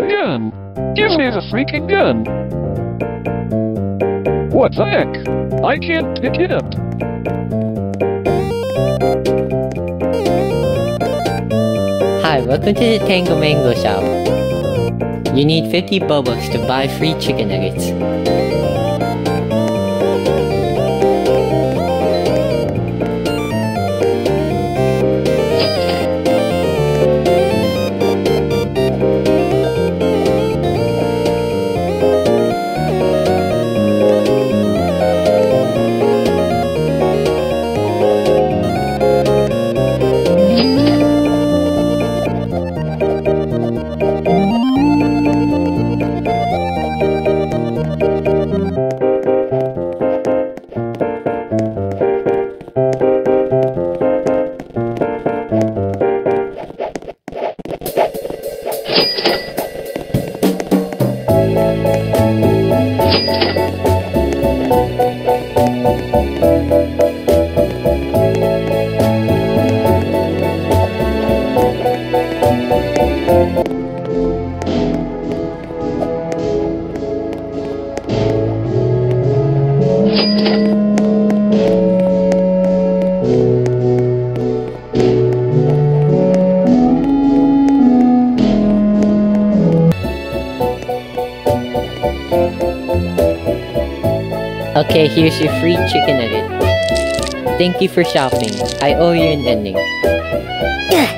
gun! Give me the freaking gun! What the heck? I can't pick it up. Hi, welcome to the Tango Mango shop. You need 50 bobux to buy free chicken nuggets. Okay, here's your free chicken nugget. Thank you for shopping. I owe you an ending.